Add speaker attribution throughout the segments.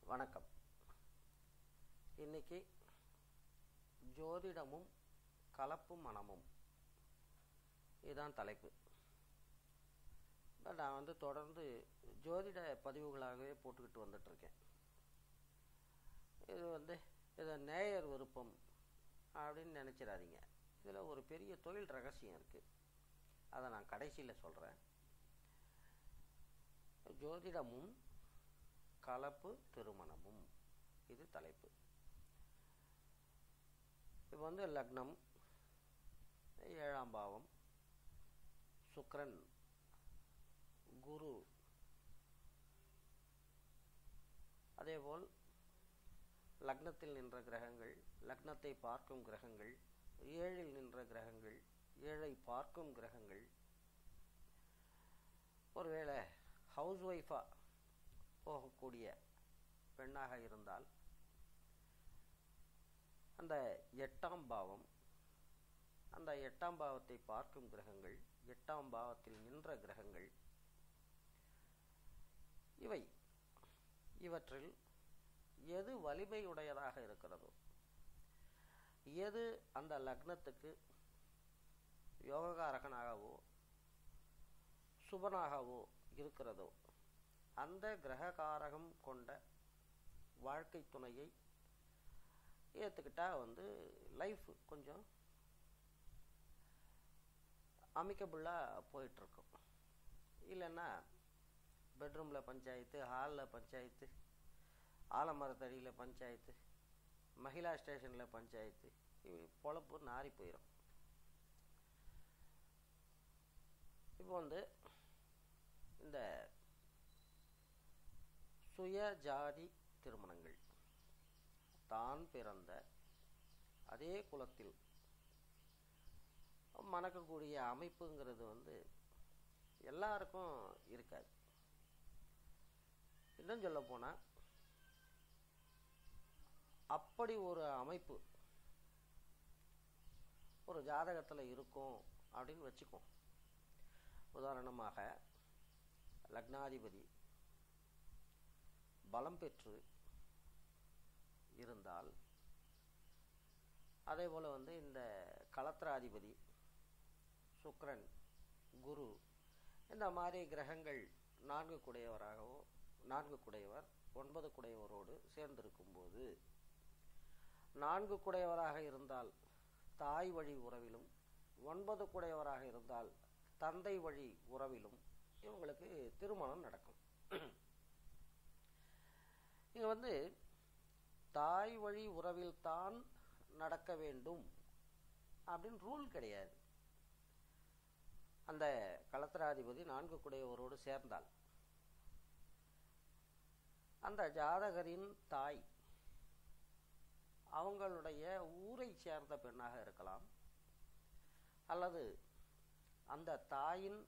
Speaker 1: வணக்கம். இன்னைக்கு ஜோதிடமும் கலப்பு மனமும் இதுதான் தலைப்பு. நான் தொடர்ந்து ஜோதிட பதிவுகளாகவே போட்டுக்கிட்டு வந்துட்டுருக்கேன். இதை நேயர் விருப்பம் அப்படின்னு நினச்சிடாதீங்க. இதில் ஒரு பெரிய தொழில் ரகசியம் இருக்குது. அதை நான் கடைசியில் சொல்கிறேன். ஜோதிடமும் கலப்பு திருமணமும் இது தலைப்பு. இப்போ லக்னம், 7ஆம் பாவம், சுக்கிரன், குரு, அதேபோல் லக்னத்தில் நின்ற கிரகங்கள், லக்னத்தை பார்க்கும் கிரகங்கள், 7இல் நின்ற கிரகங்கள், 7ஐ பார்க்கும் கிரகங்கள், ஒருவேளை ஹவுஸ் ஒய்ஃபாக போகக்கூடிய பெண்ணாக இருந்தால் அந்த 8ஆம் பாவம், அந்த 8ஆம் பாவத்தை பார்க்கும் கிரகங்கள், 8ஆம் பாவத்தில் நின்ற கிரகங்கள், இவற்றில் எது வலிமையுடையதாக இருக்கிறதோ, எது அந்த லக்னத்துக்கு யோககாரகனாகவோ சுபனாகவோ இருக்கிறதோ அந்த கிரககாரகம் கொண்ட வாழ்க்கை துணையை ஏற்றுக்கிட்டால் லைஃப் கொஞ்சம் அமிக்கபுளாக போயிட்டுருக்கும். இல்லைன்னா பெட்ரூமில் பஞ்சாயத்து, ஹாலில் பஞ்சாயத்து, ஆலமரத்தடியில் பஞ்சாயத்து, மகிழா ஸ்டேஷனில் பஞ்சாயத்து, பொழப்பு நாரி போயிடும். இப்போ இந்த சுய ஜாதி திருமணங்கள், தான் பிறந்த அதே குலத்தில் மணக்கக்கூடிய அமைப்புங்கிறது எல்லாருக்கும் இருக்காது. இன்னும் சொல்ல போனால் அப்படி ஒரு அமைப்பு ஒரு ஜாதகத்தில் இருக்கும் அப்படின்னு வச்சுக்கோம். உதாரணமாக லக்னாதிபதி பலம் பெற்று இருந்தால், அதே போல் இந்த களத்திராதிபதி சுக்கிரன், குரு, இந்த மாதிரி கிரகங்கள் 4 குடையவராகவோ, 4 குடையவர் 9 குடையவரோடு சேர்ந்திருக்கும்போது, 4 குடையவராக இருந்தால் தாய் வழி உறவிலும், 9 குடையவராக இருந்தால் தந்தை வழி உறவிலும் இவங்களுக்கு திருமணம் நடக்கும். இங்கே தாய் வழி உறவில் தான் நடக்க வேண்டும் அப்படின்னு ரூல் கிடையாது. அந்த களத்திராதிபதி 4 குடையவரோடு சேர்ந்தால் அந்த ஜாதகரின் தாய் அவங்களுடைய ஊரை சேர்ந்த பெண்ணாக இருக்கலாம், அல்லது அந்த தாயின்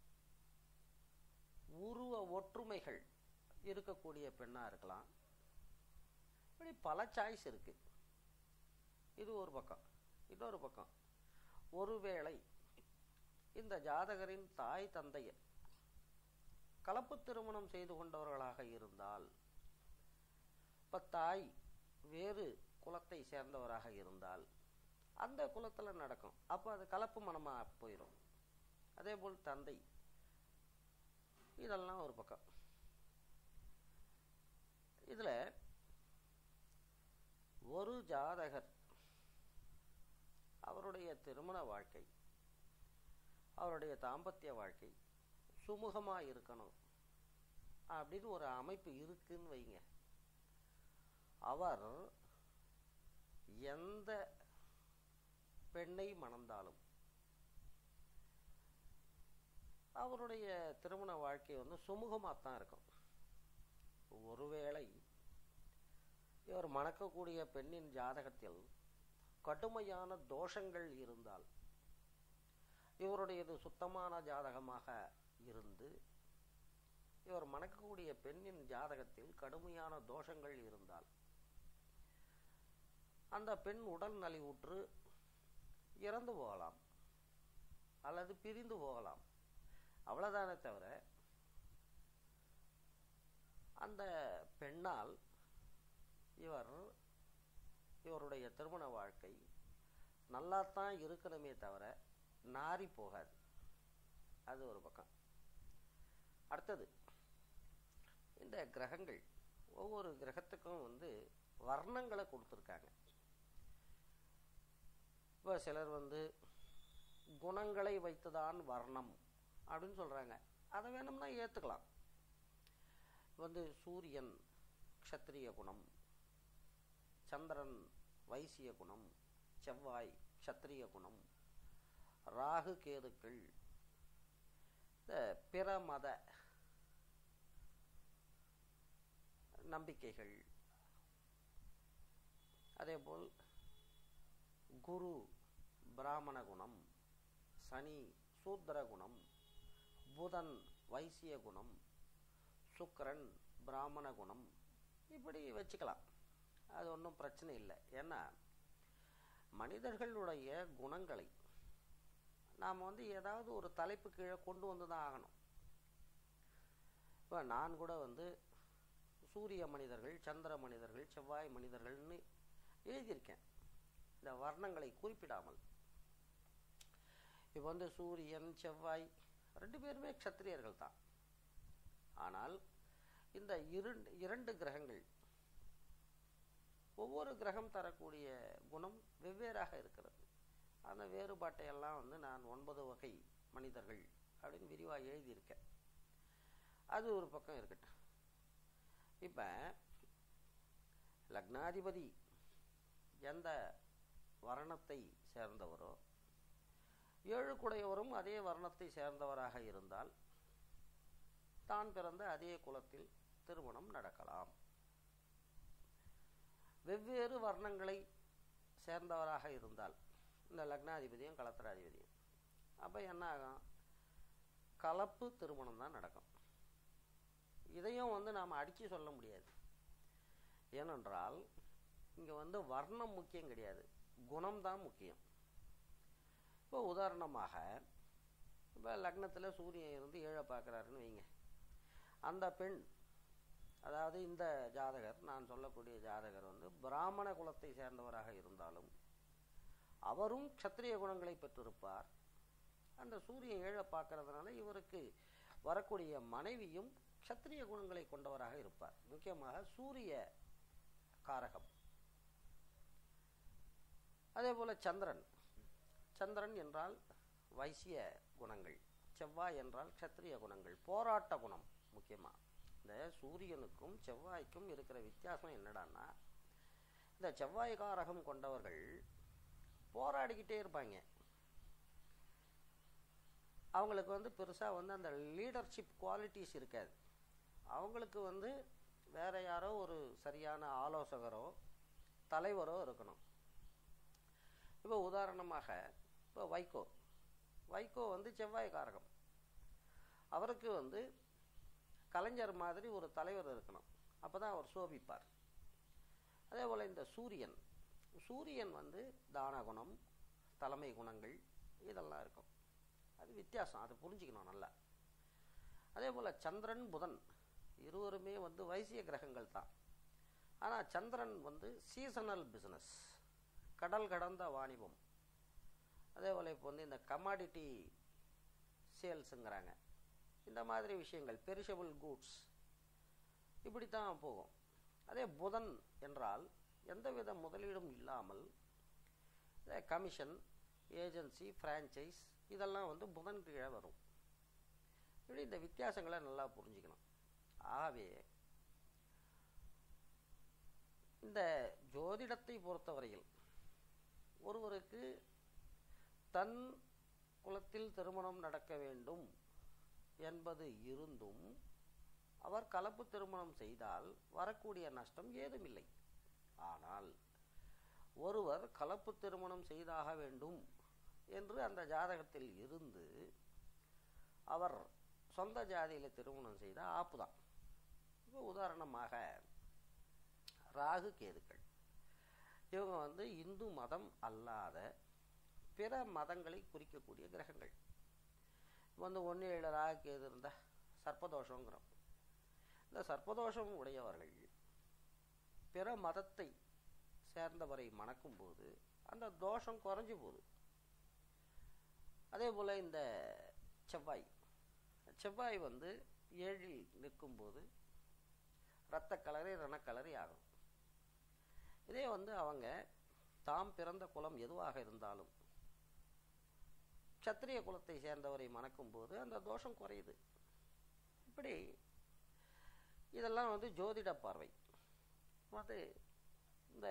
Speaker 1: உருவ ஒற்றுமைகள் இருக்கக்கூடிய பெண்ணாக இருக்கலாம். இப்படி பல சாய்ஸ் இருக்கு. இது ஒரு பக்கம். இன்னொரு பக்கம், ஒருவேளை இந்த ஜாதகரின் தாய் தந்தையர் கலப்பு திருமணம் செய்து கொண்டவர்களாக இருந்தால், இப்போ தாய் வேறு குலத்தை சேர்ந்தவராக இருந்தால் அந்த குலத்தில் நடக்கும். அப்போ அது கலப்பு மனமாக போயிடும். அதே போல் தந்தை, இதெல்லாம் ஒரு பக்கம். இதில் ஒரு ஜாதகர் அவருடைய திருமண வாழ்க்கை, அவருடைய தாம்பத்திய வாழ்க்கை சுமூகமாக இருக்கணும் அப்படின்னு ஒரு அமைப்பு இருக்குன்னு வைங்க. அவர் எந்த பெண்ணை மணந்தாலும் அவருடைய திருமண வாழ்க்கை சுமூகமாக தான் இருக்கும். ஒருவேளை இவர் மணக்கக்கூடிய பெண்ணின் ஜாதகத்தில் கடுமையான தோஷங்கள் இருந்தால், இவருடையது சுத்தமான ஜாதகமாக இருந்து இவர் மணக்கக்கூடிய பெண்ணின் ஜாதகத்தில் கடுமையான தோஷங்கள் இருந்தால், அந்த பெண் உடல் நலிவுற்று இறந்து போகலாம் அல்லது பிரிந்து போகலாம். அவ்வளவுதானே தவிர அந்த பெண்ணால் இவருடைய திருமண வாழ்க்கை நல்லாத்தான் இருக்கணுமே தவிர நாரி போகாது. அது ஒரு பக்கம். அடுத்தது, இந்த கிரகங்கள் ஒவ்வொரு கிரகத்துக்கும் வர்ணங்களை கொடுத்துருக்காங்க. இப்போ சிலர் குணங்களை வைத்துதான் வர்ணம் அப்படின்னு சொல்கிறாங்க. அதை வேணும்னா ஏற்றுக்கலாம். சூரியன் க்ஷத்ரிய குணம், சந்திரன் வைசிய குணம், செவ்வாய் க்ஷத்ரிய குணம், ராகு கேதுக்கள் இந்த பிற மத நம்பிக்கைகள், அதேபோல் குரு பிராமண குணம், சனி சூத்திர குணம், புதன் வைசிய குணம், சுக்கிரன் பிராமண குணம், இப்படி வச்சுக்கலாம். அது ஒன்றும் பிரச்சனை இல்லை. ஏன்னா மனிதர்களுடைய குணங்களை நாம் ஏதாவது ஒரு தலைப்பு கீழே கொண்டு வந்து தான் ஆகணும். இப்போ நான் கூட சூரிய மனிதர்கள், சந்திர மனிதர்கள், செவ்வாய் மனிதர்கள்னு எழுதியிருக்கேன், இந்த வர்ணங்களை குறிப்பிடாமல். இப்போ சூரியன் செவ்வாய் ரெண்டு பேருமே க்ஷத்திரியர்கள் தான். ஆனால் இந்த இரண்டு கிரகங்கள், ஒவ்வொரு கிரகம் தரக்கூடிய குணம் வெவ்வேறாக இருக்கிறது. அந்த வேறுபாட்டையெல்லாம் நான் 9 வகை மனிதர்கள் அப்படின்னு விரிவாக எழுதியிருக்கேன். அது ஒரு பக்கம் இருக்கட்டும். இப்போ லக்னாதிபதி எந்த வர்ணத்தை சேர்ந்தவரோ, 7 குடையவரும் அதே வர்ணத்தை சேர்ந்தவராக இருந்தால் தான் பிறந்த அதே குலத்தில் திருமணம் நடக்கலாம். வெவ்வேறு வர்ணங்களை சேர்ந்தவராக இருந்தால், இந்த லக்னாதிபதியும் கலத்திராதிபதியும், அப்போ என்ன ஆகும்? கலப்பு திருமணம் தான் நடக்கும். இதையும் நாம் அடித்து சொல்ல முடியாது. ஏனென்றால் இங்கே வர்ணம் முக்கியம் கிடையாது, குணம்தான் முக்கியம். இப்போ உதாரணமாக, இப்போ லக்னத்தில் சூரியன் இருந்து 7 பார்க்குறாருன்னு வைங்க. அந்த பெண், அதாவது இந்த ஜாதகர், நான் சொல்லக்கூடிய ஜாதகர் பிராமண குலத்தை சேர்ந்தவராக இருந்தாலும் அவரும் க்ஷத்ரிய குணங்களை பெற்றிருப்பார். அந்த சூரியன் 7 பார்க்கறதுனால இவருக்கு வரக்கூடிய மனைவியும் க்ஷத்ரிய குணங்களை கொண்டவராக இருப்பார். முக்கியமாக சூரிய காரகம். அதே போல சந்திரன் என்றால் வைசிய குணங்கள், செவ்வாய் என்றால் க்ஷத்ரிய குணங்கள், போராட்ட குணம். முக்கியமாக இந்த சூரியனுக்கும் செவ்வாய்க்கும் இருக்கிற வித்தியாசம் என்னடான்னா, இந்த செவ்வாய் காரகம் கொண்டவர்கள் போராடிக்கிட்டே இருப்பாங்க. அவங்களுக்கு பெருசாக அந்த லீடர்ஷிப் குவாலிட்டிஸ் இருக்காது. அவங்களுக்கு வேற யாரோ ஒரு சரியான ஆலோசகரோ தலைவரோ இருக்கணும். இப்போ உதாரணமாக, இப்போ வைகோ செவ்வாய் காரகம். அவருக்கு கலைஞர் மாதிரி ஒரு தலைவர் இருக்கணும். அப்போ தான் அவர் சோபிப்பார். அதே போல் இந்த சூரியன் தான குணம், தலைமை குணங்கள் இதெல்லாம் இருக்கும். அது வித்தியாசம், அதை புரிஞ்சுக்கணும் நல்லா. அதே போல் சந்திரன் புதன் இருவருமே வைசிய கிரகங்கள் தான். ஆனால் சந்திரன் சீசனல் பிஸ்னஸ், கடல் கடந்த வாணிபம். அதே போல் இப்போ இந்த கமாடிட்டி சேல்ஸுங்கிறாங்க, இந்த மாதிரி விஷயங்கள், பெரிஷபிள் கூட்ஸ், இப்படி தான் போகும். அதே புதன் என்றால் எந்தவித முதலீடும் இல்லாமல் கமிஷன், ஏஜென்சி, ஃப்ரான்ச்சைஸ் இதெல்லாம் புதன் கீழே வரும். இப்படி இந்த வித்தியாசங்களை நல்லா புரிஞ்சுக்கணும். ஆகவே இந்த ஜோதிடத்தை பொறுத்தவரையில் ஒருவருக்கு தன் குலத்தில் திருமணம் நடக்க வேண்டும் என்பது இருந்தும் அவர் கலப்பு திருமணம் செய்தால் வரக்கூடிய நஷ்டம் ஏதுமில்லை. ஆனால் ஒருவர் கலப்பு திருமணம் செய்தாக வேண்டும் என்று அந்த ஜாதகத்தில் இருந்து அவர் சொந்த ஜாதியில் திருமணம் செய்தால் ஆப்பு தான். இப்போ உதாரணமாக ராகு கேதுக்கள், இவங்க இந்து மதம் அல்லாத பிற மதங்களை குறிக்கக்கூடிய கிரகங்கள். 1-7 ராகு கேது இருந்தால் சர்ப்பதோஷங்கிறோம். இந்த சர்ப்பதோஷம் உடையவர்கள் பிற மதத்தை சேர்ந்தவரை மணக்கும்போது அந்த தோஷம் குறைஞ்சு போகுது. அதே போல் இந்த செவ்வாய் வந்து 7ல் நிற்கும்போது இரத்த கலரி ரணக்கலரி ஆகும். இதே வந்து அவங்க தாம் பிறந்த குலம் எதுவாக இருந்தாலும் சத்திரிய குலத்தை சேர்ந்தவரை மணக்கும்போது அந்த தோஷம் குறையுது. இப்படி இதெல்லாம் வந்து ஜோதிட பார்வை. அது இந்த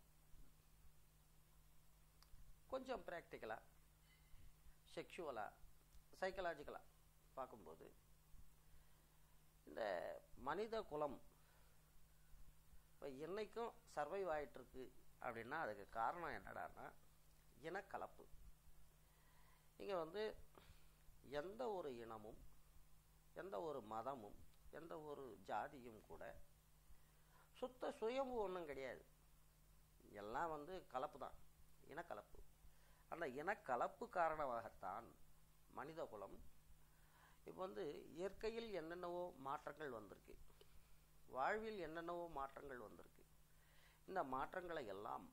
Speaker 1: கொஞ்சம் ப்ராக்டிக்கலாக செக்ஷுவலாக சைக்கலாஜிக்கலாக பார்க்கும்போது இந்த மனித குலம் இப்போ என்னைக்கும் சர்வைவ் ஆகிட்டுருக்கு அப்படின்னா அதுக்கு காரணம் என்னடான்னா இனக்கலப்பு. இங்கே வந்து எந்த ஒரு இனமும் எந்த ஒரு மதமும் எந்த ஒரு ஜாதியும் கூட சுத்த சுயம்பு ஒன்றும் கிடையாது. எல்லாம் வந்து கலப்பு தான், இனக்கலப்பு. அந்த இனக்கலப்பு காரணமாகத்தான் மனித குலம் இப்போ வந்து இயற்கையில் என்னென்னவோ மாற்றங்கள் வந்திருக்கு, வாழ்வில் என்னென்னவோ மாற்றங்கள் வந்திருக்கு. இந்த மாற்றங்களை எல்லாம்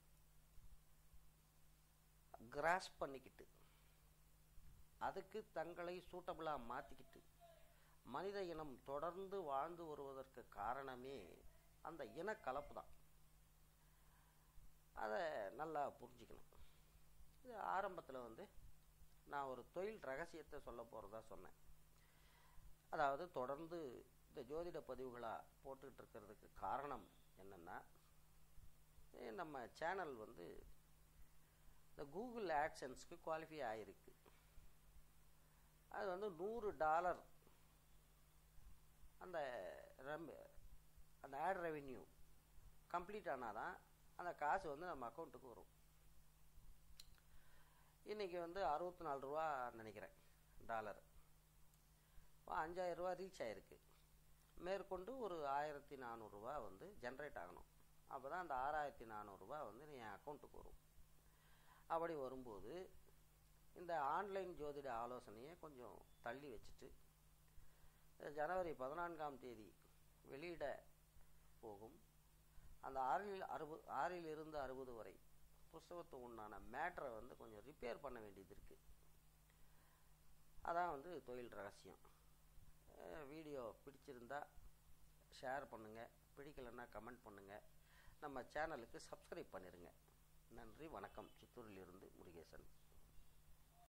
Speaker 1: கிராஸ் பண்ணிக்கிட்டு அதுக்கு தங்களை சூட்டபிளாக மாற்றிக்கிட்டு மனித இனம் தொடர்ந்து வாழ்ந்து வருவதற்கு காரணமே அந்த இனக்கலப்பு தான். அதை நல்லா புரிஞ்சுக்கணும். இது ஆரம்பத்தில் வந்து நான் ஒரு தொழில் ரகசியத்தை சொல்ல போகிறதா சொன்னேன். அதாவது தொடர்ந்து இந்த ஜோதிட பதிவுகளாக போட்டுக்கிட்டு இருக்கிறதுக்கு காரணம் என்னென்னா, நம்ம சேனல் வந்து இந்த கூகுள் ஆட்சன்ஸ்க்கு குவாலிஃபை ஆகிருக்கு. அது வந்து $100 அந்த ஆட் ரெவென்யூ கம்ப்ளீட் ஆனால் தான் அந்த காசு வந்து நம்ம அக்கௌண்ட்டுக்கு வரும். இன்றைக்கி வந்து $64 நினைக்கிறேன் டாலர். 5000 ரூபா ரீச் ஆகிருக்கு. மேற்கொண்டு ஒரு $1400 வந்து ஜென்ரேட் ஆகணும். அப்போ தான் அந்த $6400 வந்து என் அக்கௌண்ட்டுக்கு வரும். அப்படி வரும்போது இந்த ஆன்லைன் ஜோதிட ஆலோசனையை கொஞ்சம் தள்ளி வச்சுட்டு ஜனவரி 14 வெளியிட போகும் அந்த 6லிருந்து 60 வரை புஸ்தகத்துக்கு உண்டான மேட்டரை வந்து கொஞ்சம் ரிப்பேர் பண்ண வேண்டியது இருக்குது. அதான் வந்து தொழில் ரகசியம். வீடியோ பிடிச்சிருந்தா ஷேர் பண்ணுங்கள், பிடிக்கலைன்னா கமெண்ட் பண்ணுங்கள், நம்ம சேனலுக்கு சப்ஸ்கிரைப் பண்ணிடுங்க. நன்றி, வணக்கம். சித்தூரிலிருந்து முருகேசன்.